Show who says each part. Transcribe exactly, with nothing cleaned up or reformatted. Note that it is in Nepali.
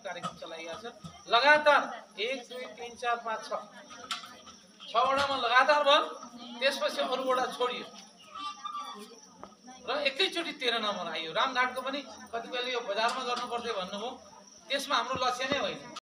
Speaker 1: कार्यक्रम चलाइएको छ। लगातार एक दुई तीन चार पाँच छ छवटामा लगातार भयो, त्यसपछि अरूवटा छोडियो र एकैचोटि तेह्र नम्बर आयो। रामघाटको पनि कतिपयले यो बजारमा गर्नुपर्छ भन्नुभयो, त्यसमा हाम्रो लक्ष्य नै होइन।